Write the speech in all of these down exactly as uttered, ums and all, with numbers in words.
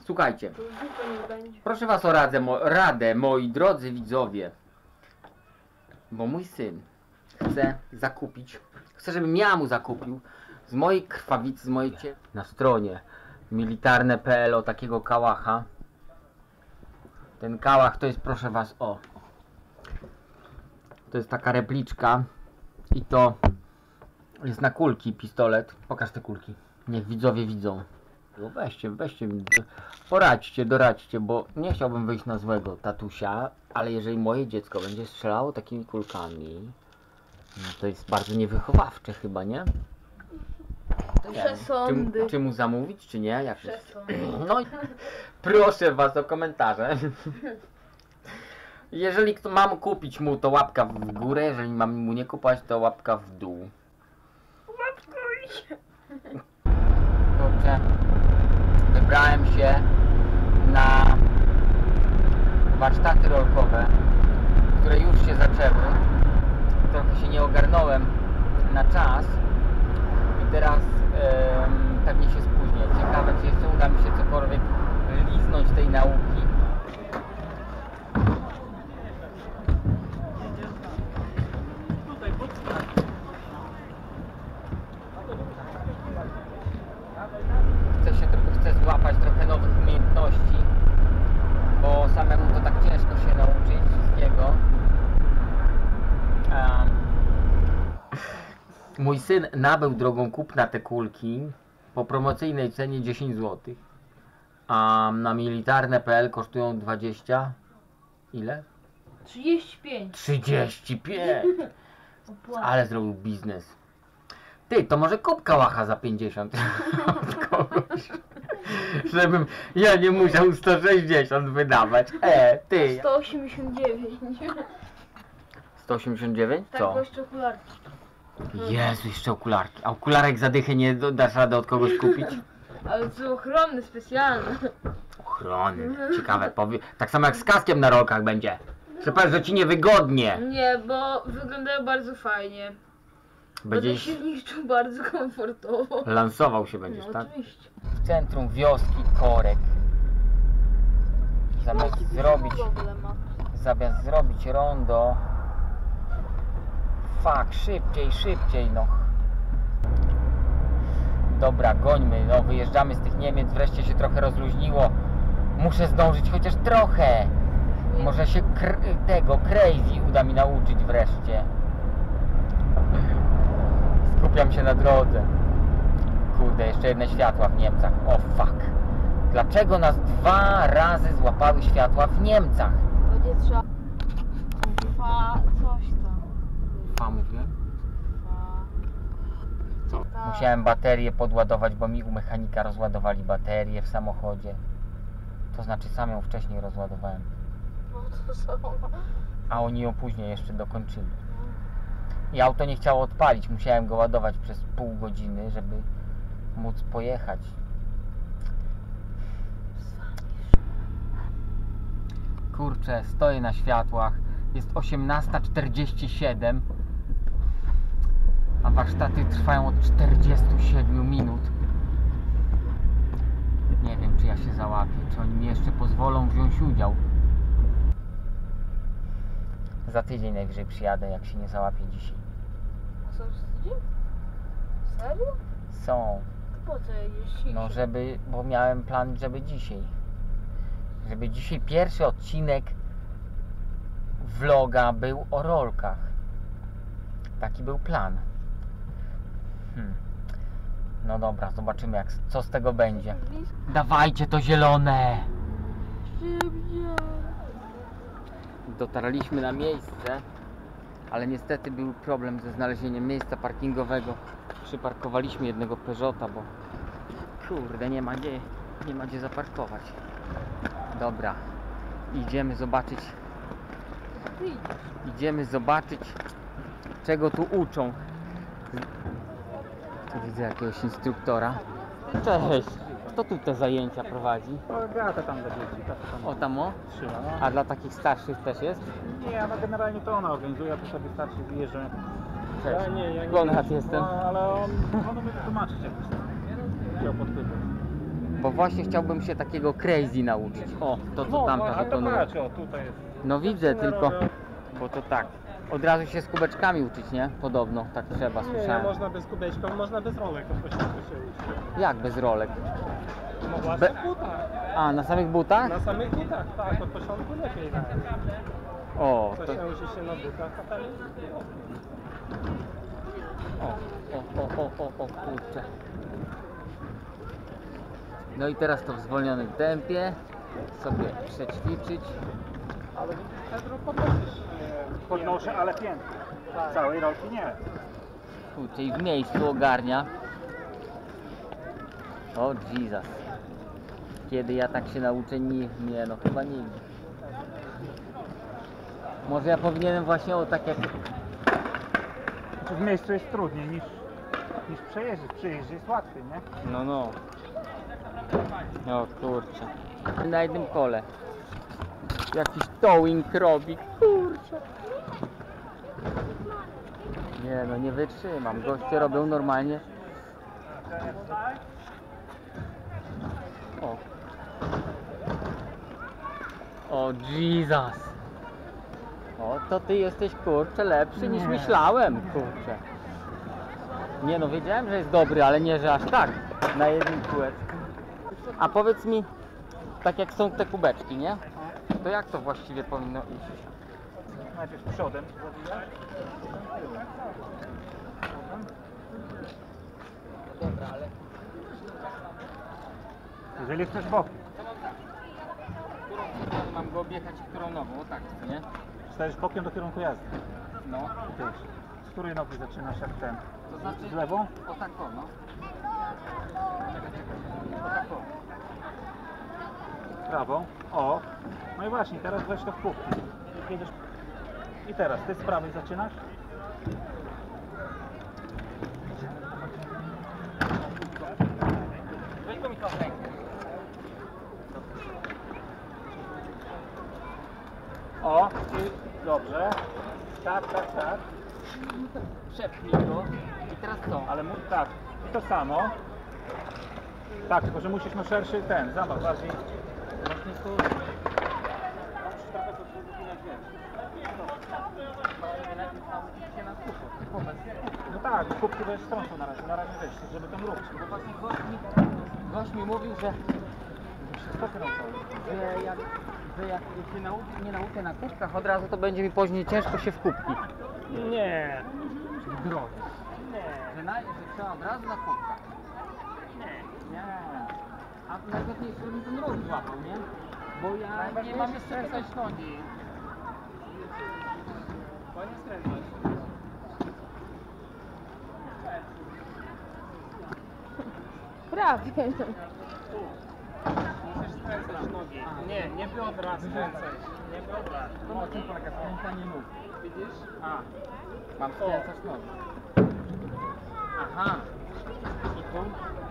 Słuchajcie, proszę was o radę, mo radę, moi drodzy widzowie. Bo mój syn chce zakupić, chce, żebym ja mu zakupił z mojej krwawicy, z mojej cie... na stronie militarne kropka p l o takiego kałacha. Ten kałach to jest, proszę was, o. To jest taka repliczka i to jest na kulki pistolet. Pokaż te kulki, niech widzowie widzą. Weźcie, weźcie, poradźcie, doradźcie, bo nie chciałbym wyjść na złego tatusia, ale jeżeli moje dziecko będzie strzelało takimi kulkami, no to jest bardzo niewychowawcze chyba, nie? To Przesądy. Czy, czy mu zamówić, czy nie? Jak Przesądy. no i proszę was o komentarze. Jeżeli kto, mam kupić mu, to łapka w górę, jeżeli mam mu nie kupować, to łapka w dół. Łapkuj! Dobrze. Wybrałem się na warsztaty rolkowe, które już się zaczęły. Trochę się nie ogarnąłem na czas i teraz em, pewnie się spóźnię. Ciekawe, czy jeszcze uda mi się cokolwiek liznąć tej nauki. Chcę się trochę, chcę złapać trochę nowych umiejętności, bo samemu to tak ciężko się nauczyć wszystkiego. Um, mój syn nabył drogą kupna te kulki po promocyjnej cenie dziesięć złotych, a na militarne kropka p l kosztują dwadzieścia. Ile? trzydzieści pięć. trzydzieści pięć! Ale zrobił biznes. Ty, to może kup kałacha za pięćdziesiąt od kogoś. Żebym ja nie musiał sto sześćdziesiąt wydawać. E, ty. sto osiemdziesiąt dziewięć. sto osiemdziesiąt dziewięć? Tak, Co? bo jeszcze okularki. Jezu, jeszcze okularki. A okularek za dychę nie dasz radę od kogoś kupić? Ale to ochronny, specjalny. Ochrony. Ciekawe, powie. Tak samo jak z kaskiem na rolkach będzie. Przecież, że ci niewygodnie. Nie, bo wyglądają bardzo fajnie. Będę Będziesz się w nich czuł bardzo komfortowo. lansował się będziesz, No tak? oczywiście. W centrum wioski Korek. Zamiast zrobić, zamiast zrobić rondo. Fuck, szybciej, szybciej, no. Dobra, gońmy, no wyjeżdżamy z tych Niemiec, wreszcie się trochę rozluźniło. Muszę zdążyć chociaż trochę. Może się kr tego crazy uda mi nauczyć wreszcie. Skupiam się na drodze. Kurde, jeszcze jedne światła w Niemcach. O fuck. Dlaczego nas dwa razy złapały światła w Niemcach? Będzie trzeba... Fa... coś tam. Fa mówiłem? Fa... Co? Tak. Musiałem baterię podładować, bo mi u mechanika rozładowali baterię w samochodzie. To znaczy sam ją wcześniej rozładowałem. No to samo. A oni ją później jeszcze dokończyli. I auto nie chciało odpalić. Musiałem go ładować przez pół godziny, żeby móc pojechać. Kurczę, stoję na światłach. Jest osiemnasta czterdzieści siedem, a warsztaty trwają od czterdziestu siedmiu minut. Nie wiem, czy ja się załapię, czy oni mi jeszcze pozwolą wziąć udział. Za tydzień najwyżej przyjadę, jak się nie załapię dzisiaj. A są z tydzień? Serio? Są. Po co jeździsz? No żeby, bo miałem plan, żeby dzisiaj. Żeby dzisiaj pierwszy odcinek vloga był o rolkach. Taki był plan. Hmm. No dobra, zobaczymy jak, co z tego będzie. Dawajcie to zielone! Dotarliśmy na miejsce, ale niestety był problem ze znalezieniem miejsca parkingowego. Przyparkowaliśmy jednego Peugeota, bo kurde, nie ma gdzie, nie ma gdzie zaparkować. Dobra, idziemy zobaczyć. Idziemy zobaczyć, czego tu uczą. Tu widzę jakiegoś instruktora. Cześć! Kto tu te zajęcia prowadzi? O, Beata tam dla dzieci, tata tam O tam o? trzyma, no. A dla takich starszych też jest? Nie, no generalnie to ona organizuje, a to sobie starsi wyjeżdżają. Cześć. Ja nie, ja nie. Konrad jestem. No, ale on, on umie tłumaczyć jakoś tam. Chciał podpytać. Bo właśnie chciałbym się takiego crazy nauczyć. O, to co No, tamta ale to wykonuje. patrz, o tutaj jest. No widzę, Dziewczyny tylko... robią. Bo to tak. Od razu się z kubeczkami uczyć, nie? Podobno, tak trzeba, Nie, słyszałem. można bez kubeczka, można bez rolek od początku się uczyć. Jak bez rolek? No właśnie Be- w butach. A, na samych butach? Na samych butach, tak, od początku lepiej nawet. O, To to... się uczy się na butach, a tam... O, o, o, o, o, o, kurczę. No i teraz to w zwolnionym tempie sobie przećwiczyć. Ale Pedro podnosisz. Podnoszę, ale piętnie. Całej rolki nie. Kurczę, i w miejscu ogarnia. O Jesus. Kiedy ja tak się nauczę? Nie, nie no chyba nigdy. Może ja powinienem właśnie o tak jak... W miejscu jest trudniej niż, niż przejeździć. Przejeździe jest łatwiej, nie? No, no. O kurczę. Na jednym kole. Jakiś towing robi. Kurczę. Nie no, nie wytrzymam. Goście robią normalnie. O. O Jesus. O, to ty jesteś kurczę lepszy niż Nie. myślałem, kurczę. Nie no, wiedziałem, że jest dobry, ale nie, że aż tak. Na jednym kółeczku. A powiedz mi, tak jak są te kubeczki, nie? To jak to właściwie powinno iść? Najpierw przodem zawijasz. Dobra, ale... Jeżeli chcesz bokiem. Mam go objechać którą nogą, o tak, co nie? Stajesz bokiem do kierunku jazdy. No. I też. Z której nogi zaczynasz jak ten? To znaczy... Z lewą? O tak, o, no. Czekaj, czekaj. O tak, o. Prawą. O. No i właśnie, teraz weź to w pół. Jedziesz. I teraz, ty z prawej zaczynasz? Weź go mi to w rękę. O, i dobrze. Tak, tak, tak. Przepnij go. I teraz co? Ale mu, tak. I to samo. Tak, tylko że musisz na szerszy ten, zamach bardziej. Właśnie tu... Musisz trochę to wyginać, wiesz. No tak, kubki będziesz strącą na razie, na razie wiesz, żeby tam ruch. Bo właśnie gość mi, gość mi mówił, że, Wszystko kręcą. że jak, że jak się nauczy, nie nauczę na kubkach, od razu to będzie mi później ciężko się w kubki. Nie. W drodze. Że, na, że trzeba od razu na kubkach. Nie. A najważniejsze, żebym ten ruch złapał, nie? Bo ja nie mam jeszcze coś nogi. To nie skręcać. Prawie. Musisz skręcać nogi. Nie, nie biodra skręcać. Nie biodra. To na czym polega skręcanie nóg? Widzisz? A, mam skręcać nogi. Aha. I tu?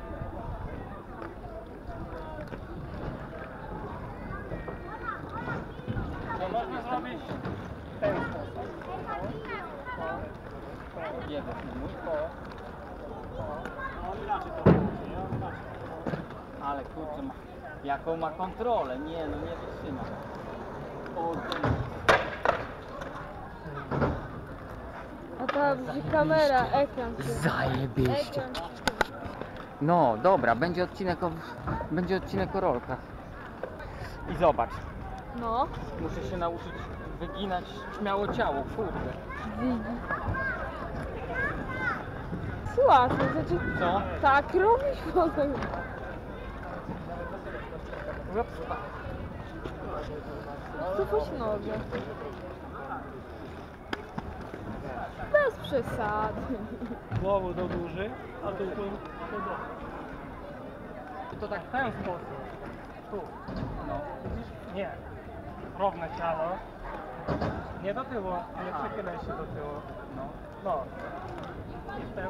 To można zrobić w ten sposób. Jego filmuj. No on inaczej to robi, nie? On inaczej. Ale kurczę, ma, jaką ma kontrolę? Nie no, nie wytrzyma. O, ten... A ta kamera, ekran. Zajebiście. Ekran. No, dobra, będzie odcinek o, będzie odcinek o rolkach. I zobacz, No. muszę się nauczyć wyginać śmiało ciało, kurde. Widzi. Łatwo, znaczy Co? tak robisz potem. Ups. Cofasz nogę. Bez przesady. Głową do góry, a tu tu do dołu. To tak W ten sposób. Tu. no. Widzisz? Nie. Równe ciało. Nie do tyłu, nie przechylaj się do tyłu. No. No. I w ten.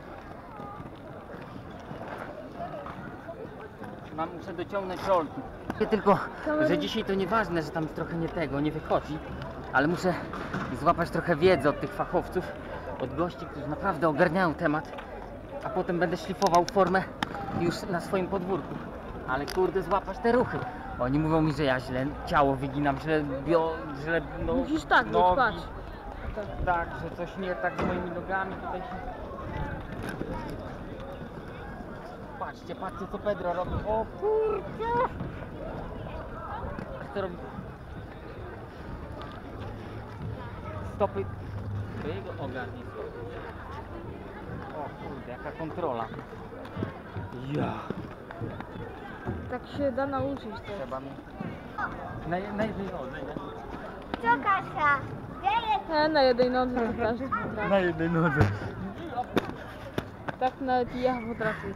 Mam, muszę dociągnąć rolki. Tylko, Kamery- że dzisiaj to nieważne, że tam trochę nie tego, nie wychodzi, ale muszę złapać trochę wiedzy od tych fachowców, od gości, którzy naprawdę ogarniają temat, a potem będę szlifował formę już na swoim podwórku. Ale kurde, złapać te ruchy. Oni mówią mi, że ja źle ciało wyginam, źle bio, źle no, Musisz tak być, nogi. patrz. Tak, że coś nie tak z moimi nogami tutaj się... Patrzcie, patrzcie co Pedro robi. O kurczę! Co robi? Stopy. To jego ogarnie stopy. O kurde, jaka kontrola. Ja. Tak się da nauczyć też. Trzeba mi... Na, na jednej nodze, nie? Co Kasia? Gdzie jest? E, na jednej nodze to każdy potrafi. Na jednej nodze. Tak nawet i ja potrafię.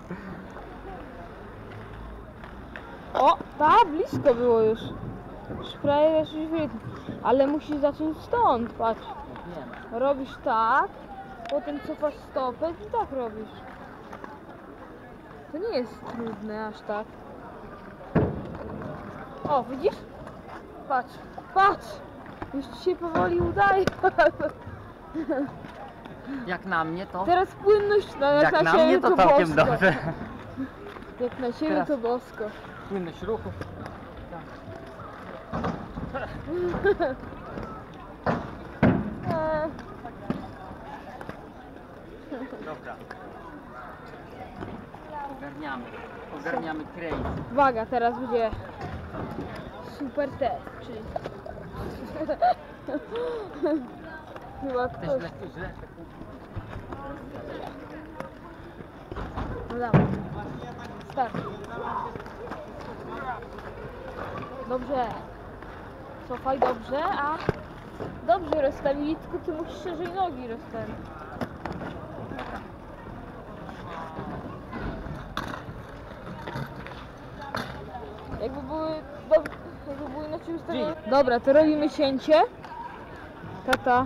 O, ta blisko było już. Już prawie weszłeś w rytm. Ale musisz zacząć stąd, patrz. Wiem. Robisz tak, potem cofasz stopę i tak robisz. To nie jest trudne aż tak. O, widzisz? Patrz, patrz! Już ci się powoli udaje. Jak na mnie to... Teraz płynność no, jak, Jak na, na siebie mnie to to całkiem bosko. dobrze. Jak na siebie Teraz- to bosko. Płynność ruchów. E, Dobra. Ogarniamy. Ogarniamy crazy. uwaga, teraz będzie super test, czyli... Chyba Te ktoś... źle, źle. No dawaj. Start. Dobrze. Cofaj dobrze, a... Dobrze rozstawili, tylko ty musisz szerzej nogi rozstawić. Jakby były... Dob... Jakby były inaczej ustawione. Dobra, to robimy cięcie. Tata.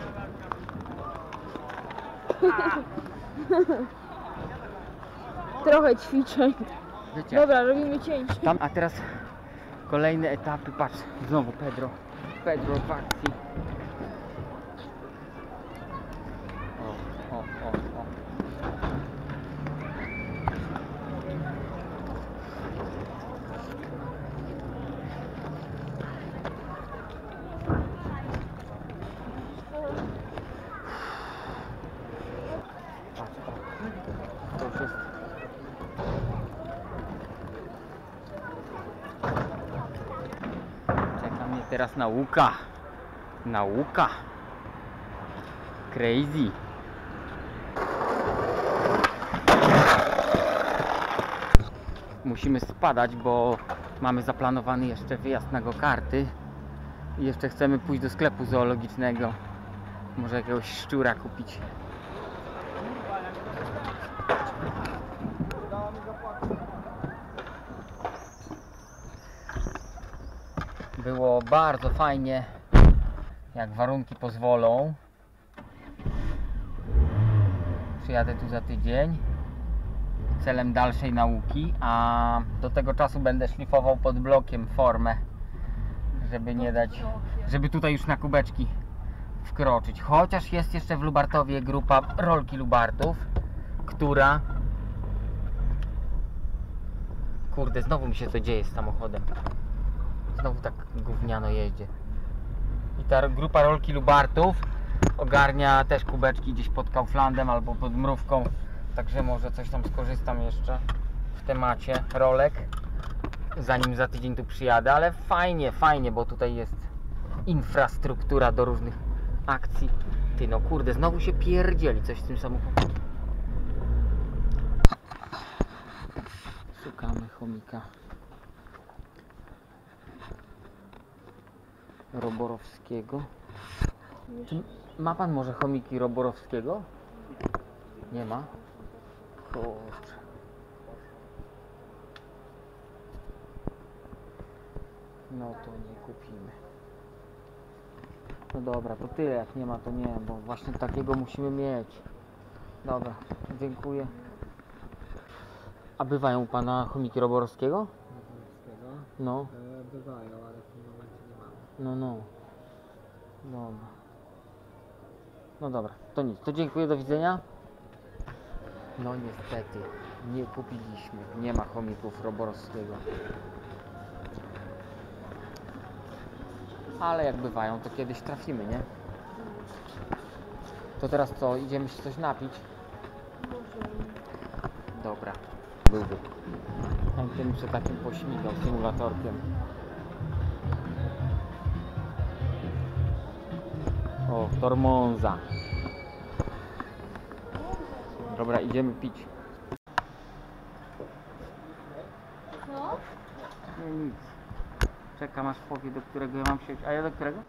Trochę ćwiczeń. Wiecie, Dobra, robimy cięcie. tam, a teraz kolejne etapy. Patrz, znowu Pedro. Pedro w akcji. O, o, o, o. Patrz, patrz. To już jest. Czeka mnie teraz nauka. Nauka. Crazy. Musimy spadać, bo mamy zaplanowany jeszcze wyjazd na go-karty. I jeszcze chcemy pójść do sklepu zoologicznego. Może jakiegoś szczura kupić. Było bardzo fajnie, jak warunki pozwolą. Przyjadę tu za tydzień celem dalszej nauki, a do tego czasu będę szlifował pod blokiem formę, żeby nie dać, żeby tutaj już na kubeczki wkroczyć. Chociaż jest jeszcze w Lubartowie grupa rolki Lubartów, która... Kurde, znowu mi się to dzieje z samochodem. Znowu tak gówniano jeździ. I ta grupa rolki Lubartów ogarnia też kubeczki gdzieś pod Kauflandem albo pod Mrówką. Także może coś tam skorzystam jeszcze w temacie rolek, zanim za tydzień tu przyjadę. Ale fajnie, fajnie, bo tutaj jest infrastruktura do różnych akcji. Ty no kurde, znowu się pierdzieli coś z tym samochodem. Szukamy chomika Roborowskiego. Czy ma pan może chomiki Roborowskiego? Nie ma? Kurczę. No to nie kupimy. No dobra, to tyle, jak nie ma to nie, bo właśnie takiego musimy mieć. Dobra, dziękuję. A bywają u pana chomiki Roborowskiego? Roborowskiego. No, E, bywają, ale w tym momencie nie mamy. no, no. Dobra. No dobra, to nic. To dziękuję, do widzenia. No niestety, nie kupiliśmy. Nie ma chomików Roborowskiego. Ale jak bywają, to kiedyś trafimy, nie? To teraz co? Idziemy się coś napić? Dobra. Byłby. Chętnie muszę takim pośmigał symulatorkiem. O, Tormonza. Dobra, idziemy pić. No? Nie, nic. Czekam aż powie, do którego ja mam się... A ja do którego?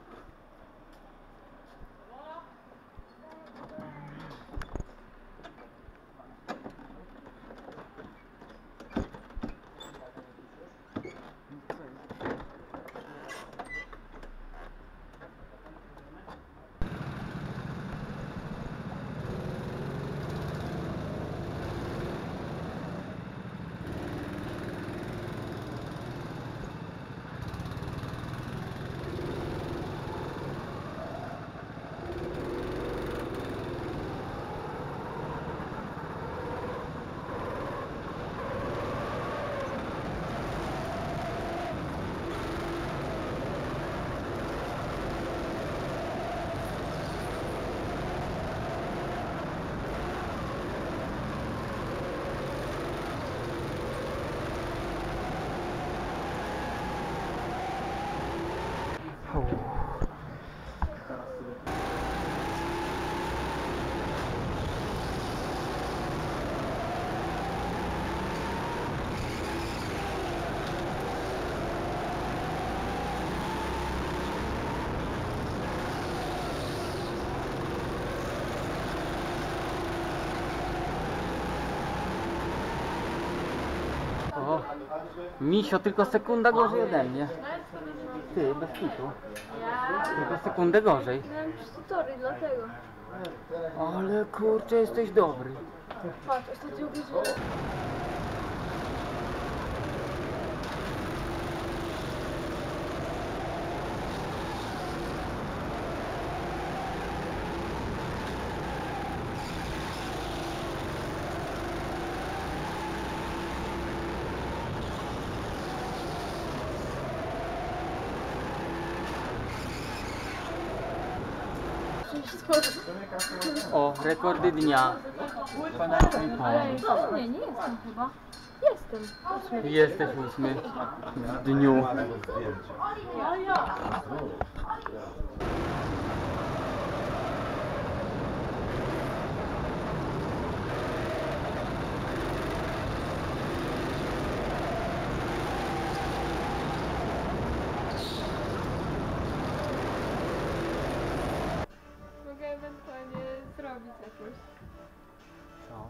O, Misio, tylko sekunda gorzej ode mnie. Ty, bez kitu. Tylko sekundę gorzej. Miałem tory, dlatego. Ale kurczę, jesteś dobry. Patrz, ostatnio godzinę. O, rekordy dnia. Pana Ale nie, nie jestem chyba. Jestem. Ósmy. Jesteś ósmy w dniu. Mogę ewentualnie zrobić jakieś. Co?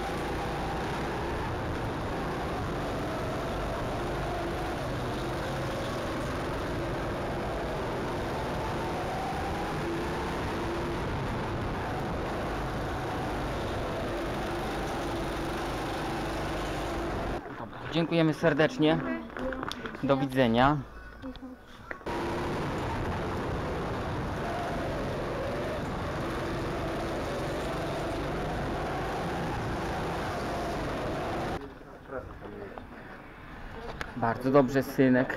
Dobra, dziękujemy serdecznie. Do widzenia. Bardzo dobrze, synek.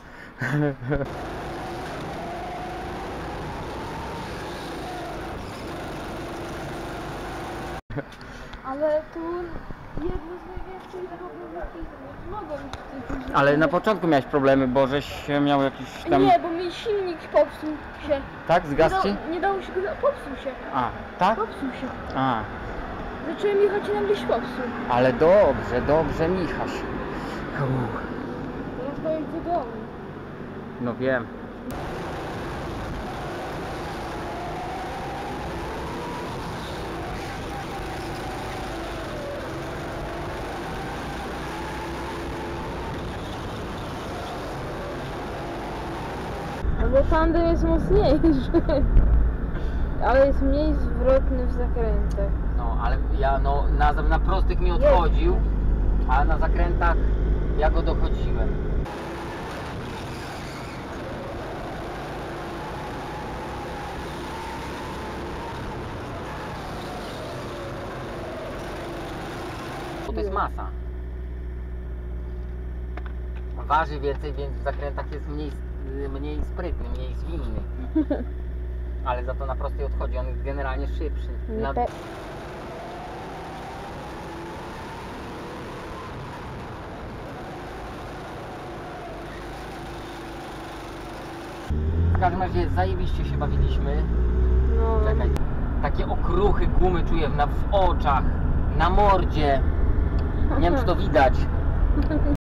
Ale tu jedno z największych problemów mogą być tutaj. Ale na początku miałeś problemy, bo żeś miał jakiś tam... Nie, bo mi silnik popsuł się. Tak? Zgasł ci? Nie, dało- nie dało się go... Popsuł się. A, tak? Popsuł się. A, Zacząłem jechać i nam gdzieś popsuł. ale dobrze, dobrze, Michaś. Uff, Teraz powiem do domu. no wiem. No bo tandem jest mocniejszy. Ale jest mniej zwrotny w zakrętach. No, ale ja no na, na prostych mi odchodził, a na zakrętach ja go dochodziłem. to jest masa. Waży więcej, więc w zakrętach jest mniej, mniej sprytny, mniej zwinny. Ale za to na prostej odchodzi, on jest generalnie szybszy. Na... Nie pe- W każdym razie zajebiście się bawiliśmy. No. Czekaj. Takie okruchy gumy czuję na, w oczach, na mordzie. Nie wiem czy to widać.